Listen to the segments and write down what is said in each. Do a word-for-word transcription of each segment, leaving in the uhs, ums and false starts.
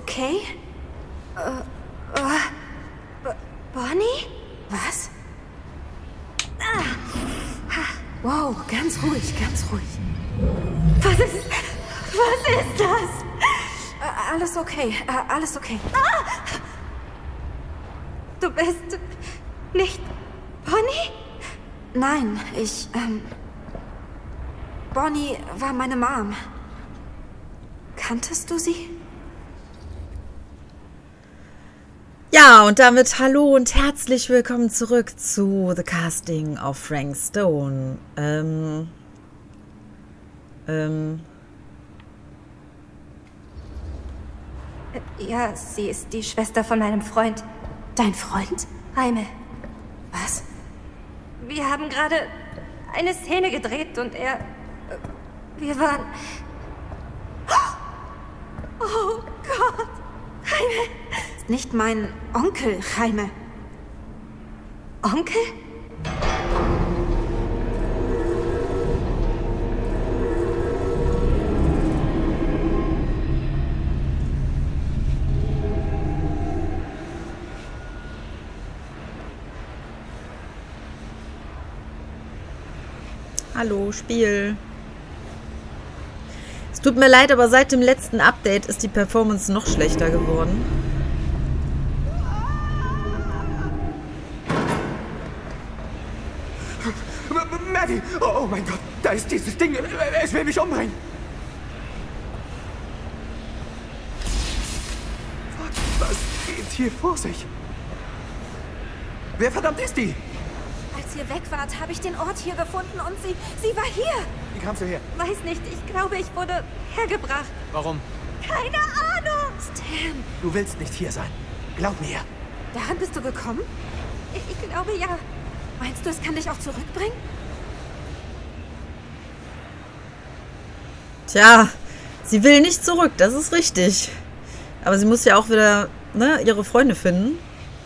okay? Äh, äh, B Bonnie? Was? Ah. Wow, ganz ruhig, ganz ruhig. Was ist... Was ist das? Äh, alles okay, äh, alles okay. Ah! Du bist... nicht... Bonnie? Nein, ich, ähm... Bonnie war meine Mom. Kanntest du sie? Ja, und damit hallo und herzlich willkommen zurück zu The Casting of Frank Stone. Ähm... Ähm... Ja, sie ist die Schwester von meinem Freund. Dein Freund? Jaime. Was? Wir haben gerade eine Szene gedreht und er... Wir waren... Oh Gott! Jaime! Ist nicht mein Onkel, Jaime. Onkel? Hallo, Spiel. Es tut mir leid, aber seit dem letzten Update ist die Performance noch schlechter geworden. Maddie! Oh, oh mein Gott, da ist dieses Ding. Es will mich umbringen. Was geht hier vor sich? Wer verdammt ist die? Als ihr weg wart, habe ich den Ort hier gefunden und sie... Sie war hier. Wie kamst du her? Weiß nicht, ich glaube, ich wurde hergebracht. Warum? Keine Ahnung. Stan. Du willst nicht hier sein. Glaub mir. Daran bist du gekommen? Ich, ich glaube, ja. Meinst du, es kann dich auch zurückbringen? Tja, sie will nicht zurück, das ist richtig. Aber sie muss ja auch wieder, ne, ihre Freunde finden.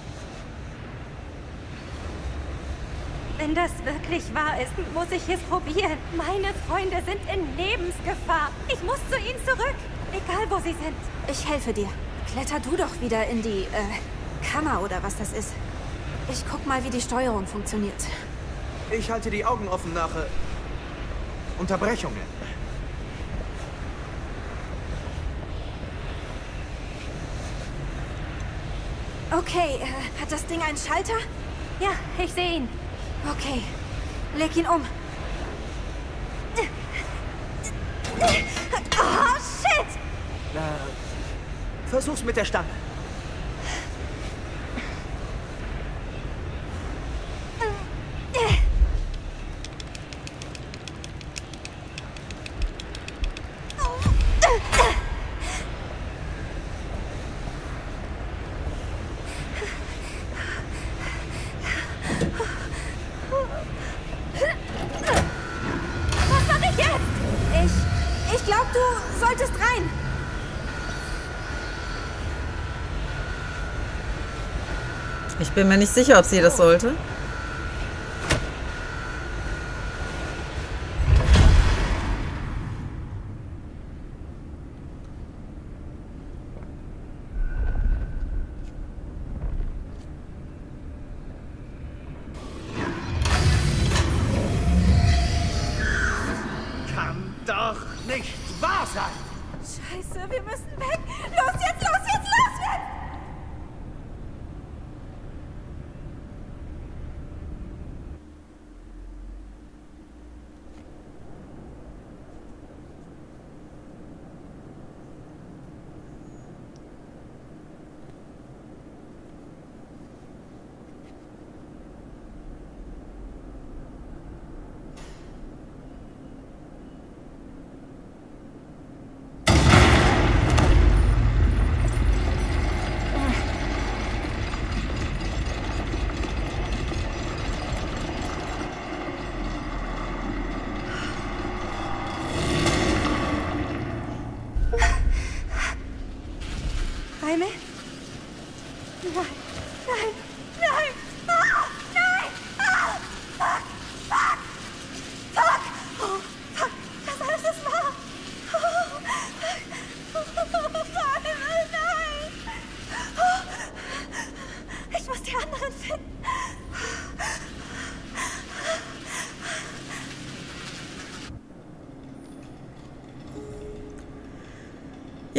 Wenn das wirklich wahr ist, muss ich es probieren. Meine Freunde sind in Lebensgefahr. Ich muss zu ihnen zurück. Egal, wo sie sind. Ich helfe dir. Kletter du doch wieder in die, äh, Kammer oder was das ist. Ich guck mal, wie die Steuerung funktioniert. Ich halte die Augen offen nach äh, Unterbrechungen. Okay, äh, hat das Ding einen Schalter? Ja, ich sehe ihn. Okay, leg ihn um. Oh, shit! Na, versuch's mit der Stange. Ich bin mir nicht sicher, ob sie das sollte. Kann doch nicht wahr sein! Scheiße, wir müssen weg! Los jetzt, los jetzt, los jetzt!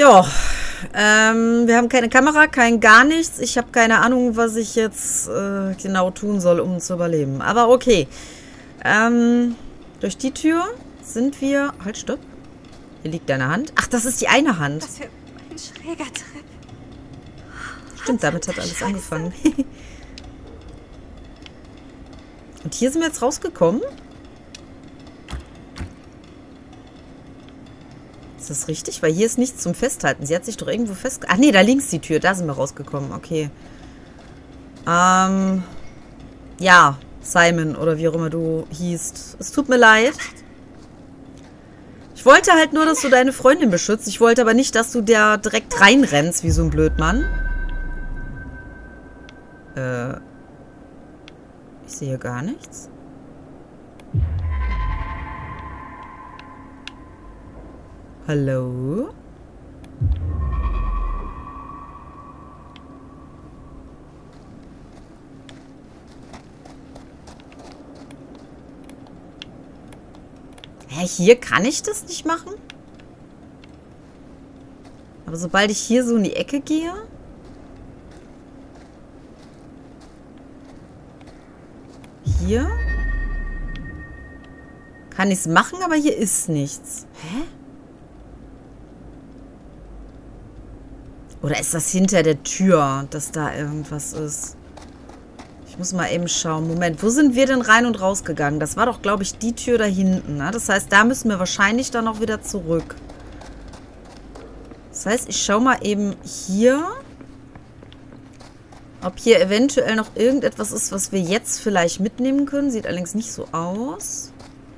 Ja, ähm, wir haben keine Kamera, kein gar nichts. Ich habe keine Ahnung, was ich jetzt äh, genau tun soll, um zu überleben. Aber okay. Ähm, durch die Tür sind wir... Halt, stopp. Hier liegt deine Hand. Ach, das ist die eine Hand. Was für ein schräger Trip. Stimmt, damit hat alles angefangen. Und hier sind wir jetzt rausgekommen. Ist das richtig? Weil hier ist nichts zum Festhalten. Sie hat sich doch irgendwo fest... Ach nee, da links die Tür. Da sind wir rausgekommen. Okay. Ähm... Ja, Simon oder wie auch immer du hießt. Es tut mir leid. Ich wollte halt nur, dass du deine Freundin beschützt. Ich wollte aber nicht, dass du da direkt reinrennst wie so ein Blödmann. Äh... Ich sehe gar nichts. Hallo? Hä, hier kann ich das nicht machen? Aber sobald ich hier so in die Ecke gehe... Hier? Kann ich es machen, aber hier ist nichts. Hä? Oder ist das hinter der Tür, dass da irgendwas ist? Ich muss mal eben schauen. Moment, wo sind wir denn rein und rausgegangen? Das war doch, glaube ich, die Tür da hinten. Ne? Das heißt, da müssen wir wahrscheinlich dann auch wieder zurück. Das heißt, ich schaue mal eben hier, ob hier eventuell noch irgendetwas ist, was wir jetzt vielleicht mitnehmen können. Sieht allerdings nicht so aus.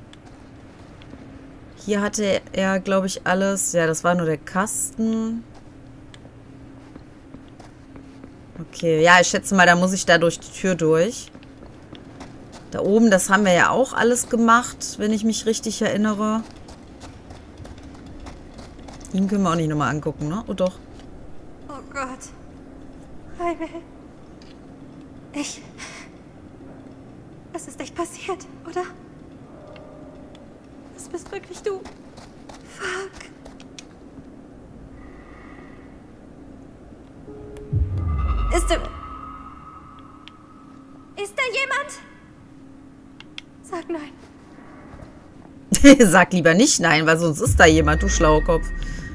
Hier hatte er, glaube ich, alles. Ja, das war nur der Kasten. Okay, ja, ich schätze mal, da muss ich da durch die Tür durch. Da oben, das haben wir ja auch alles gemacht, wenn ich mich richtig erinnere. Ihn können wir auch nicht nochmal angucken, ne? Oh doch. Oh Gott. Highway. Ich... Es ist echt passiert, oder? Das bist wirklich du. Fuck. Ist da... Ist da jemand? Sag nein. Sag lieber nicht nein, weil sonst ist da jemand, du Schlaukopf.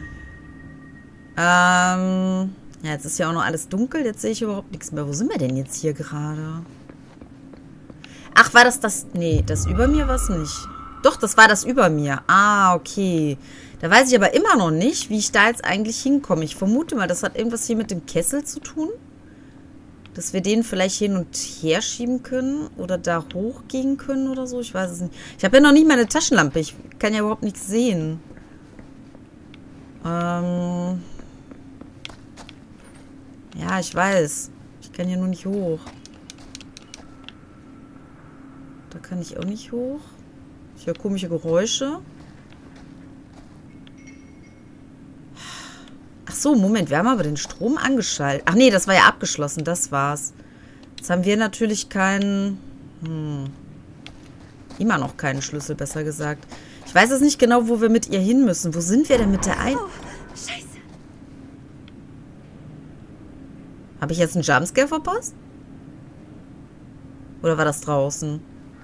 Ähm... Ja, jetzt ist ja auch noch alles dunkel. Jetzt sehe ich überhaupt nichts mehr. Wo sind wir denn jetzt hier gerade? Ach, war das das... Nee, das über mir war es nicht. Doch, das war das über mir. Ah, okay. Da weiß ich aber immer noch nicht, wie ich da jetzt eigentlich hinkomme. Ich vermute mal, das hat irgendwas hier mit dem Kessel zu tun. Dass wir den vielleicht hin und her schieben können. Oder da hochgehen können oder so. Ich weiß es nicht. Ich habe ja noch nicht meine Taschenlampe. Ich kann ja überhaupt nichts sehen. Ähm... Ja, ich weiß. Ich kann hier nur nicht hoch. Da kann ich auch nicht hoch. Ich höre komische Geräusche. Ach so, Moment. Wir haben aber den Strom angeschaltet. Ach nee, das war ja abgeschlossen. Das war's. Jetzt haben wir natürlich keinen... Hm, immer noch keinen Schlüssel, besser gesagt. Ich weiß jetzt nicht genau, wo wir mit ihr hin müssen. Wo sind wir denn mit der ein... Oh, Scheiße. Habe ich jetzt einen Jumpscare verpasst? Oder war das draußen?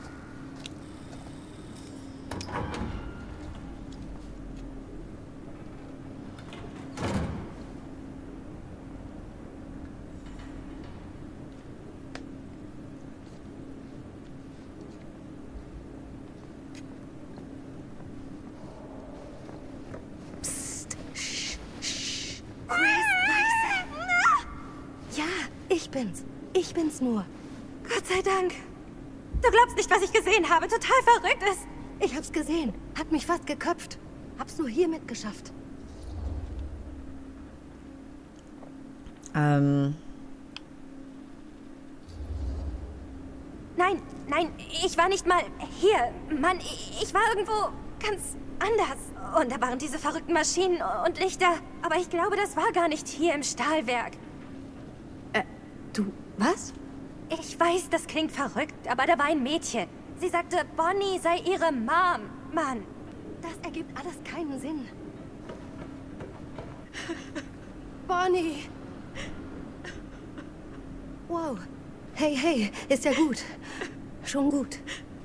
Psst. Sch, sch. Chris, leise. Ja, ich bin's. Ich bin's nur. Gott sei Dank. Du glaubst nicht, was ich gesehen habe. Total verrückt ist. Ich hab's gesehen. Hat mich fast geköpft. Hab's nur hier mitgeschafft. Ähm... Nein, nein, ich war nicht mal hier. Mann, ich war irgendwo ganz anders. Und da waren diese verrückten Maschinen und Lichter. Aber ich glaube, das war gar nicht hier im Stahlwerk. Äh, du, was? Ich weiß, das klingt verrückt, aber da war ein Mädchen. Sie sagte, Bonnie sei ihre Mom. Mann. Das ergibt alles keinen Sinn. Bonnie! Wow. Hey, hey, ist ja gut. Schon gut.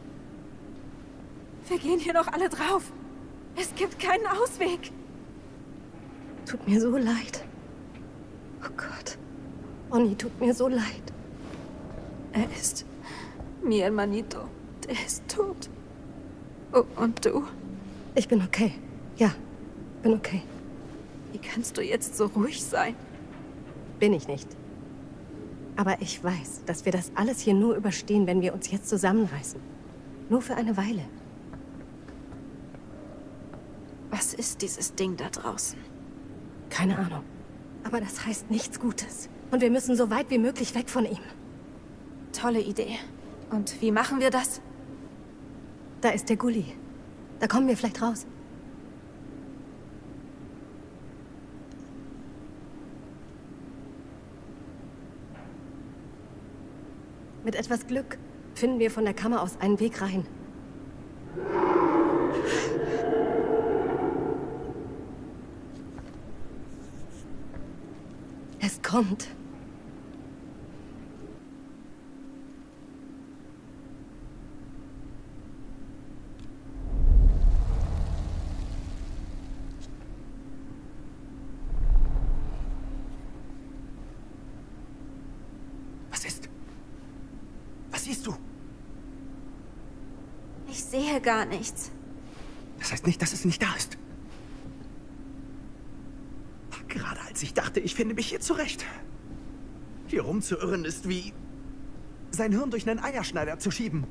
Wir gehen hier doch alle drauf. Es gibt keinen Ausweg. Tut mir so leid. Oh Gott. Bonnie, tut mir so leid. Er ist mi hermanito. Der ist tot. Oh, und du? Ich bin okay. Ja, bin okay. Wie kannst du jetzt so ruhig sein? Bin ich nicht. Aber ich weiß, dass wir das alles hier nur überstehen, wenn wir uns jetzt zusammenreißen. Nur für eine Weile. Was ist dieses Ding da draußen? Keine Ahnung. Aber das heißt nichts Gutes. Und wir müssen so weit wie möglich weg von ihm. Tolle Idee. Und wie machen wir das? Da ist der Gully. Da kommen wir vielleicht raus. Mit etwas Glück finden wir von der Kammer aus einen Weg rein. Es kommt. Was ist? Was siehst du? Ich sehe gar nichts. Das heißt nicht, dass es nicht da ist. Gerade als ich dachte, ich finde mich hier zurecht. Hier rumzuirren ist wie sein Hirn durch einen Eierschneider zu schieben.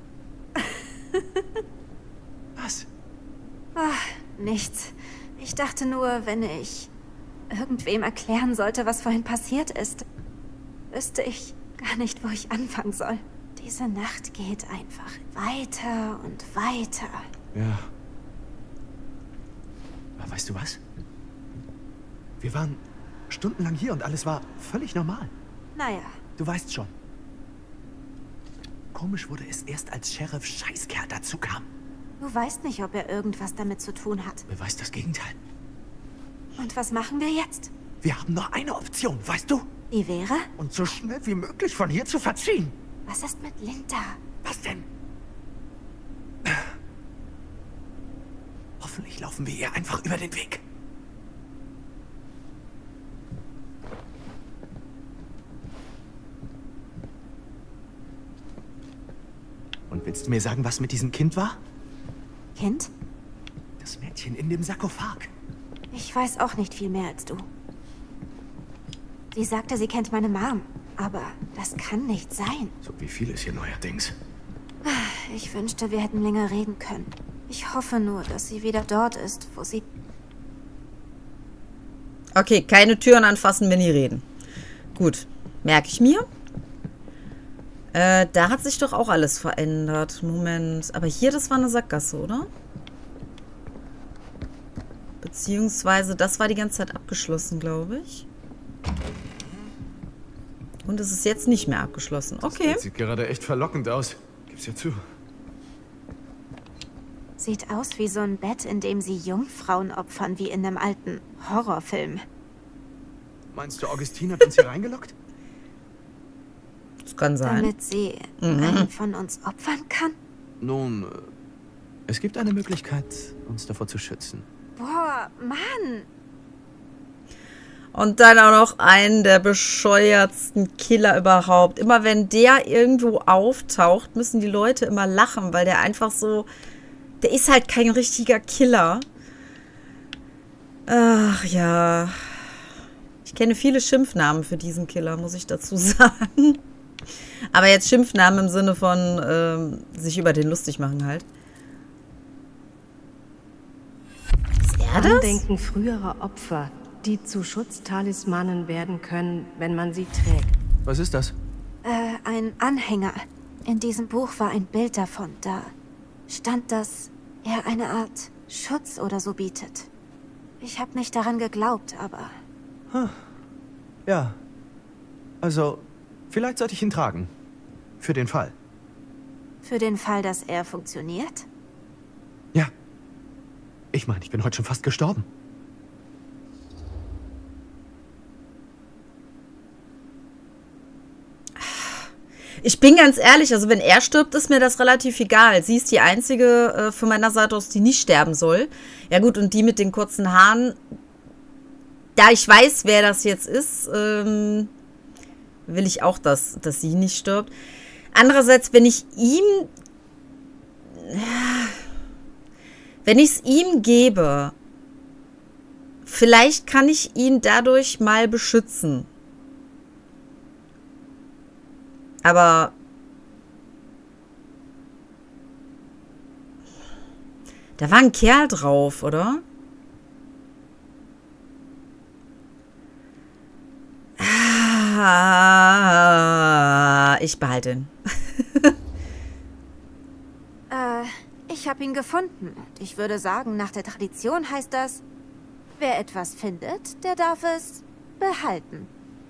Was? Ach, nichts. Ich dachte nur, wenn ich irgendwem erklären sollte, was vorhin passiert ist, wüsste ich gar nicht, wo ich anfangen soll. Diese Nacht geht einfach weiter und weiter. Ja. Aber weißt du was? Wir waren stundenlang hier und alles war völlig normal. Naja, Du weißt schon. Komisch wurde es erst, als Sheriff Scheißkerl dazu kam. du weißt nicht, ob er irgendwas damit zu tun hat. Beweist das Gegenteil. Und was machen wir jetzt? Wir haben nur eine Option, weißt du? Die wäre? Und so schnell wie möglich von hier zu verziehen. Was ist mit Linda? Was denn? Hoffentlich laufen wir ihr einfach über den Weg. Und willst du mir sagen, was mit diesem Kind war? Kind? Das Mädchen in dem Sarkophag. Ich weiß auch nicht viel mehr als du. Sie sagte, sie kennt meine Mom. Aber das kann nicht sein. So wie vieles hier neuerdings. Ich wünschte, wir hätten länger reden können. Ich hoffe nur, dass sie wieder dort ist, wo sie... Okay, keine Türen anfassen, wenn die reden. Gut, merke ich mir. Äh, da hat sich doch auch alles verändert. Moment, aber hier, das war eine Sackgasse, oder? Beziehungsweise, das war die ganze Zeit abgeschlossen, glaube ich. Und es ist jetzt nicht mehr abgeschlossen. Okay. Das sieht gerade echt verlockend aus. Gib's ja zu. Sieht aus wie so ein Bett, in dem sie Jungfrauen opfern, wie in einem alten Horrorfilm. Meinst du, Augustine hat uns hier reingelockt? Das kann sein. Damit sie Mhm. einen von uns opfern kann? Nun, äh, es gibt eine Möglichkeit, uns davor zu schützen. Boah, Mann! Und dann auch noch einen der bescheuertsten Killer überhaupt. Immer wenn der irgendwo auftaucht, müssen die Leute immer lachen, weil der einfach so... Der ist halt kein richtiger Killer. Ach ja. Ich kenne viele Schimpfnamen für diesen Killer, muss ich dazu sagen. Aber jetzt Schimpfnamen im Sinne von ähm, sich über den lustig machen halt. Ist er das? Andenken früherer Opfer, die zu Schutztalismanen werden können, wenn man sie trägt. Was ist das? Äh, ein Anhänger. In diesem Buch war ein Bild davon. Da stand, dass er eine Art Schutz oder so bietet. Ich habe nicht daran geglaubt, aber... Huh. Ja. Also, vielleicht sollte ich ihn tragen. Für den Fall. Für den Fall, dass er funktioniert? Ja. Ich meine, ich bin heute schon fast gestorben. Ich bin ganz ehrlich, also wenn er stirbt, ist mir das relativ egal. Sie ist die einzige äh, von meiner Seite aus, die nicht sterben soll. Ja gut, und die mit den kurzen Haaren, da ich weiß, wer das jetzt ist, ähm, will ich auch, dass, dass sie nicht stirbt. Andererseits, wenn ich ihm, wenn ich es ihm gebe, vielleicht kann ich ihn dadurch mal beschützen. Aber da war ein Kerl drauf, oder? Ah, ich behalte ihn. äh, ich habe ihn gefunden. Und ich würde sagen, nach der Tradition heißt das, wer etwas findet, der darf es behalten.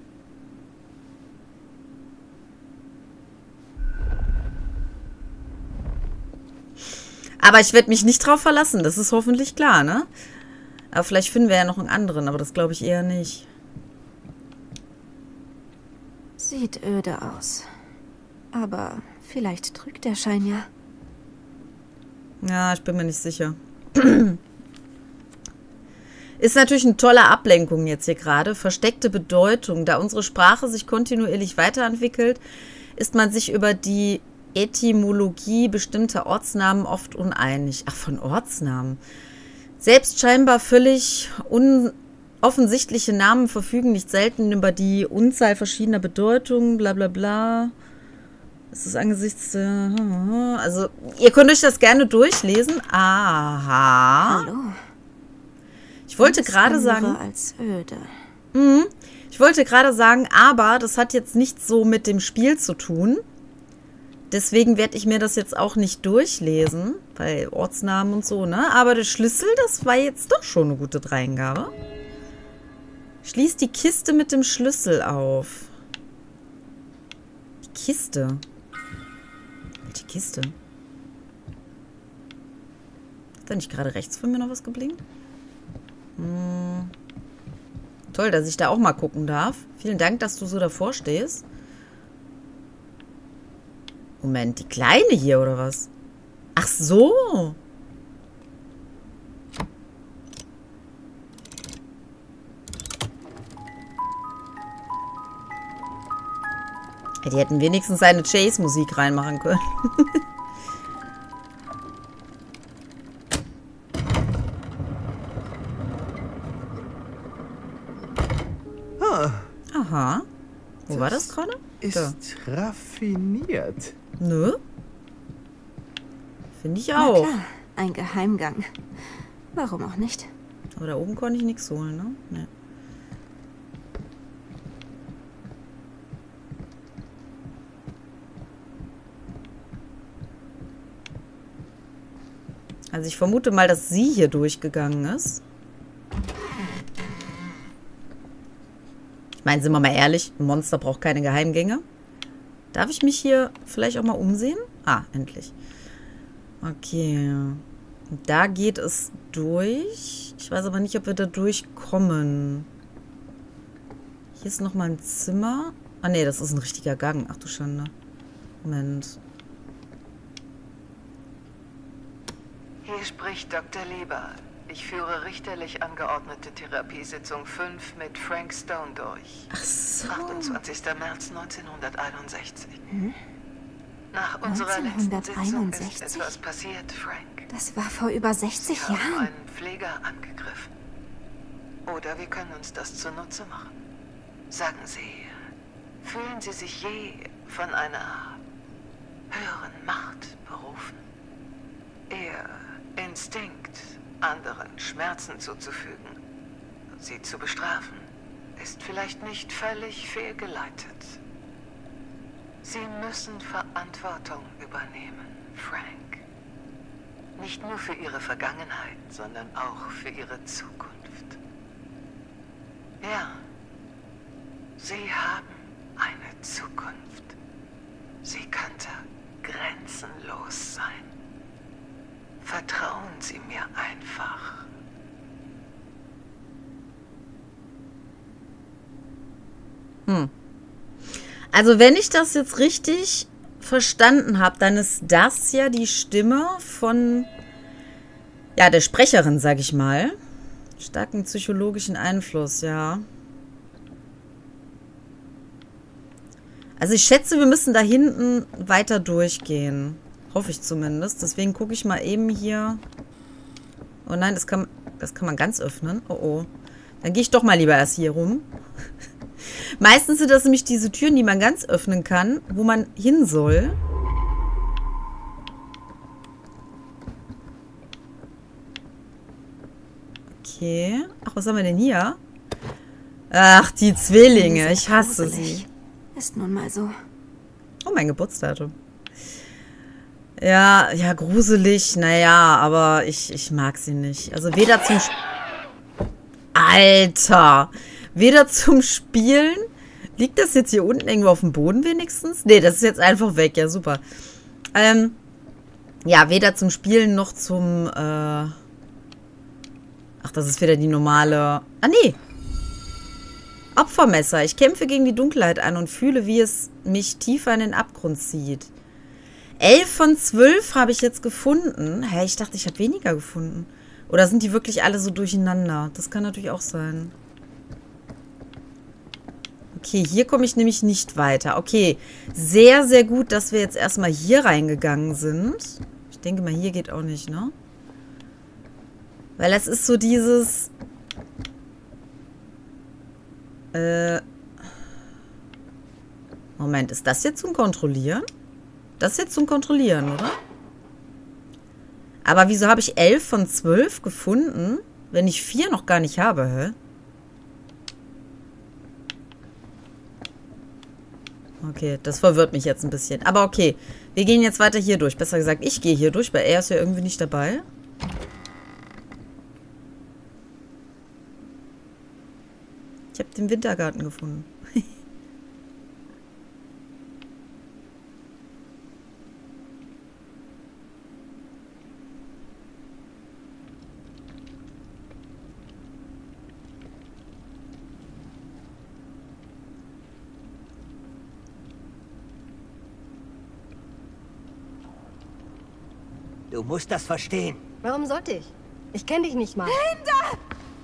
Aber ich werde mich nicht drauf verlassen, das ist hoffentlich klar, ne? Aber vielleicht finden wir ja noch einen anderen, aber das glaube ich eher nicht. Sieht öde aus. Aber vielleicht trügt der Schein ja. Ja, ich bin mir nicht sicher. Ist natürlich eine tolle Ablenkung jetzt hier gerade. Versteckte Bedeutung. Da unsere Sprache sich kontinuierlich weiterentwickelt, ist man sich über die Etymologie bestimmter Ortsnamen oft uneinig. Ach, von Ortsnamen. Selbst scheinbar völlig offensichtliche Namen verfügen nicht selten über die Unzahl verschiedener Bedeutungen, bla bla bla. Es ist angesichts der... Also, ihr könnt euch das gerne durchlesen. Aha. Hallo. Ich wollte gerade sagen... als öde. Mh, ich wollte gerade sagen, aber das hat jetzt nichts so mit dem Spiel zu tun. Deswegen werde ich mir das jetzt auch nicht durchlesen, bei Ortsnamen und so, ne? Aber der Schlüssel, das war jetzt doch schon eine gute Dreingabe. Schließ die Kiste mit dem Schlüssel auf. Die Kiste? Welche Kiste? Hat da nicht gerade rechts von mir noch was geblinkt? Hm. Toll, dass ich da auch mal gucken darf. Vielen Dank, dass du so davor stehst. Moment, die Kleine hier, oder was? Ach so. Die hätten wenigstens eine Chase-Musik reinmachen können. Aha. Wo das war das gerade? Ist da. Raffiniert. Nö. Finde ich Na auch. klar, ein Geheimgang. Warum auch nicht? Aber da oben konnte ich nichts holen, ne? Nee. Also ich vermute mal, dass sie hier durchgegangen ist. Ich meine, sind wir mal ehrlich, ein Monster braucht keine Geheimgänge. Darf ich mich hier vielleicht auch mal umsehen? Ah, endlich. Okay. Da geht es durch. Ich weiß aber nicht, ob wir da durchkommen. Hier ist nochmal ein Zimmer. Ah, nee, das ist ein richtiger Gang. Ach du Schande. Moment. Hier spricht Doktor Lieber. Ich führe richterlich angeordnete Therapiesitzung fünf mit Frank Stone durch. Ach so. achtundzwanzigster März neunzehnhunderteinundsechzig. Hm? Nach unserer letzten Sitzung ist neunzehnhunderteinundsechzig? etwas passiert, Frank. Das war vor über sechzig Sie haben Jahren. einen Pfleger angegriffen. Oder wir können uns das zunutze machen. Sagen Sie, fühlen Sie sich je von einer höheren Macht berufen? Ihr Instinkt, anderen Schmerzen zuzufügen, sie zu bestrafen, ist vielleicht nicht völlig fehlgeleitet. Sie müssen Verantwortung übernehmen, Frank. Nicht nur für Ihre Vergangenheit, sondern auch für Ihre Zukunft. Ja, Sie haben eine Zukunft. Sie könnte grenzenlos sein. Vertrauen Sie mir einfach. Hm. Also wenn ich das jetzt richtig verstanden habe, dann ist das ja die Stimme von, ja, der Sprecherin, sag ich mal. Starken psychologischen Einfluss, ja. Also ich schätze, wir müssen da hinten weiter durchgehen. Hoffe ich zumindest. Deswegen gucke ich mal eben hier. Oh nein, das kann, das kann man ganz öffnen. Oh oh. Dann gehe ich doch mal lieber erst hier rum. Meistens sind das nämlich diese Türen, die man ganz öffnen kann, wo man hin soll. Okay. Ach, was haben wir denn hier? Ach, die Zwillinge. Ich hasse sie. Ist nun mal so. Oh, mein Geburtsdatum. Ja, ja, gruselig. Naja, aber ich, ich mag sie nicht. Also weder zum... Sp Alter! Weder zum Spielen... Liegt das jetzt hier unten irgendwo auf dem Boden wenigstens? Nee, das ist jetzt einfach weg. Ja, super. Ähm, ja, weder zum Spielen noch zum... Äh Ach, das ist wieder die normale... Ah, nee. Opfermesser. Ich kämpfe gegen die Dunkelheit an und fühle, wie es mich tiefer in den Abgrund zieht. Elf von zwölf habe ich jetzt gefunden. Hä, ich dachte, ich habe weniger gefunden. Oder sind die wirklich alle so durcheinander? Das kann natürlich auch sein. Okay, hier komme ich nämlich nicht weiter. Okay, sehr, sehr gut, dass wir jetzt erstmal hier reingegangen sind. Ich denke mal, hier geht auch nicht, ne? Weil es ist so dieses... Äh... Moment, ist das jetzt zum Kontrollieren? Das ist jetzt zum Kontrollieren, oder? Aber wieso habe ich elf von zwölf gefunden, wenn ich vier noch gar nicht habe, hä? Okay, das verwirrt mich jetzt ein bisschen. Aber okay, wir gehen jetzt weiter hier durch. Besser gesagt, ich gehe hier durch, weil er ist ja irgendwie nicht dabei. Ich habe den Wintergarten gefunden. Du musst das verstehen. Warum sollte ich? Ich kenne dich nicht mal. Linda!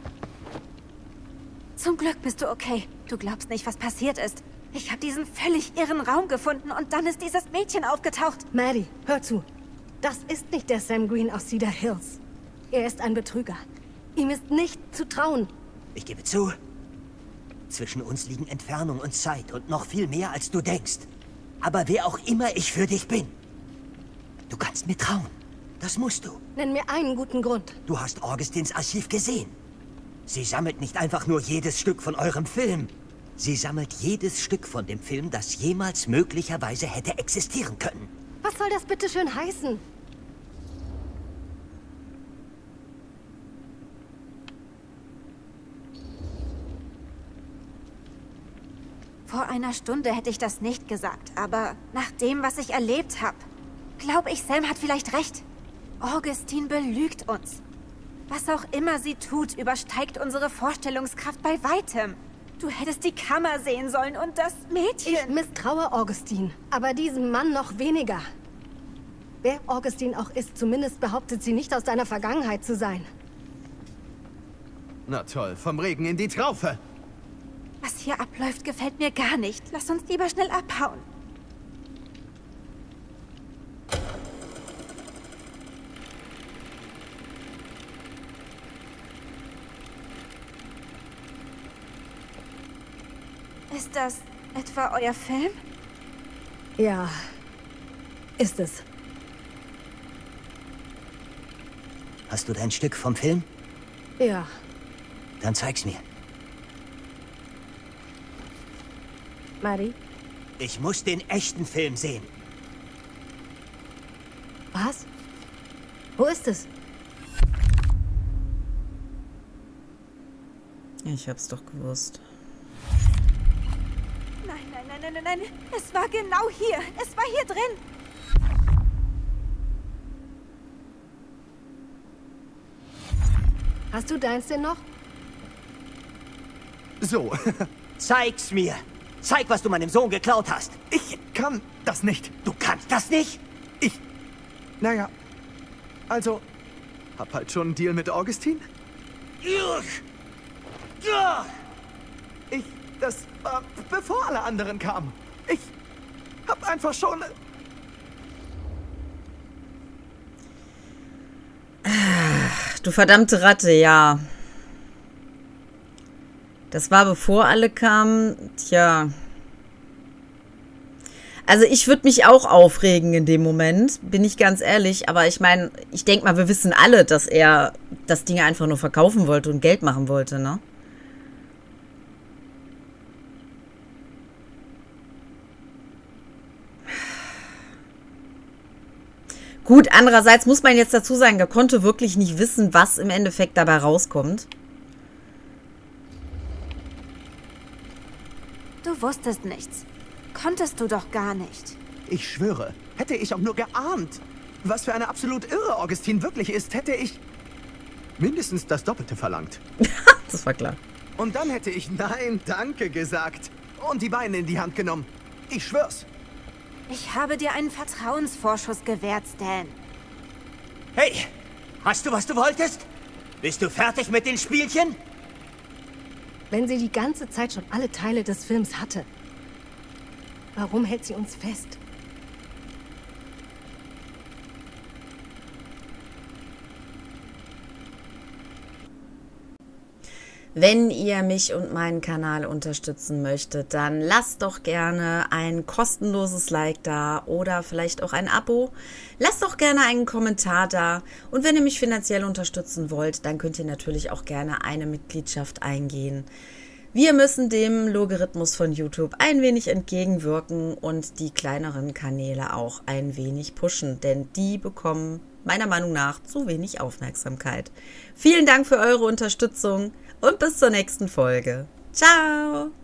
Zum Glück bist du okay. Du glaubst nicht, was passiert ist. Ich habe diesen völlig irren Raum gefunden und dann ist dieses Mädchen aufgetaucht. Maddie, hör zu. Das ist nicht der Sam Green aus Cedar Hills. Er ist ein Betrüger. Ihm ist nicht zu trauen. Ich gebe zu, zwischen uns liegen Entfernung und Zeit und noch viel mehr, als du denkst. Aber wer auch immer ich für dich bin, du kannst mir trauen. Das musst du. Nenn mir einen guten Grund. Du hast Augustins Archiv gesehen. Sie sammelt nicht einfach nur jedes Stück von eurem Film. Sie sammelt jedes Stück von dem Film, das jemals möglicherweise hätte existieren können. Was soll das bitte schön heißen? Vor einer Stunde hätte ich das nicht gesagt, aber nach dem, was ich erlebt habe, glaube ich, Sam hat vielleicht recht. Augustine belügt uns. Was auch immer sie tut, übersteigt unsere Vorstellungskraft bei weitem. Du hättest die Kammer sehen sollen und das Mädchen. Ich misstraue Augustine, aber diesem Mann noch weniger. Wer Augustine auch ist, zumindest behauptet sie nicht aus deiner Vergangenheit zu sein. Na toll, vom Regen in die Traufe. Was hier abläuft, gefällt mir gar nicht. Lass uns lieber schnell abhauen. Ist das etwa euer Film? Ja, ist es. Hast du dein Stück vom Film? Ja. Dann zeig's mir. Maddie? Ich muss den echten Film sehen. Was? Wo ist es? Ich hab's doch gewusst. Nein, nein, nein, nein, nein, nein. Es war genau hier. Es war hier drin. Hast du deins denn noch? So. Zeig's mir. Zeig, was du meinem Sohn geklaut hast. Ich kann das nicht. Du kannst das nicht? Ich... Naja, also... Hab halt schon einen Deal mit Augustin. Ich... Das war bevor alle anderen kamen. Ich... Hab einfach schon... Du verdammte Ratte, ja. Das war bevor alle kamen. Tja. Also ich würde mich auch aufregen in dem Moment, bin ich ganz ehrlich. Aber ich meine, ich denke mal, wir wissen alle, dass er das Ding einfach nur verkaufen wollte und Geld machen wollte, ne? Gut, andererseits muss man jetzt dazu sagen, er konnte wirklich nicht wissen, was im Endeffekt dabei rauskommt. Du wusstest nichts. Konntest du doch gar nicht. Ich schwöre, hätte ich auch nur geahnt, was für eine absolut irre Augustin wirklich ist, hätte ich mindestens das Doppelte verlangt. Das war klar. Und dann hätte ich Nein, danke gesagt und die Beine in die Hand genommen. Ich schwör's. Ich habe dir einen Vertrauensvorschuss gewährt, Stan. Hey, hast du, was du wolltest? Bist du fertig mit den Spielchen? Wenn sie die ganze Zeit schon alle Teile des Films hatte, warum hält sie uns fest? Wenn ihr mich und meinen Kanal unterstützen möchtet, dann lasst doch gerne ein kostenloses Like da oder vielleicht auch ein Abo. Lasst doch gerne einen Kommentar da. Und wenn ihr mich finanziell unterstützen wollt, dann könnt ihr natürlich auch gerne eine Mitgliedschaft eingehen. Wir müssen dem Logarithmus von YouTube ein wenig entgegenwirken und die kleineren Kanäle auch ein wenig pushen, denn die bekommen meiner Meinung nach zu wenig Aufmerksamkeit. Vielen Dank für eure Unterstützung und bis zur nächsten Folge. Ciao!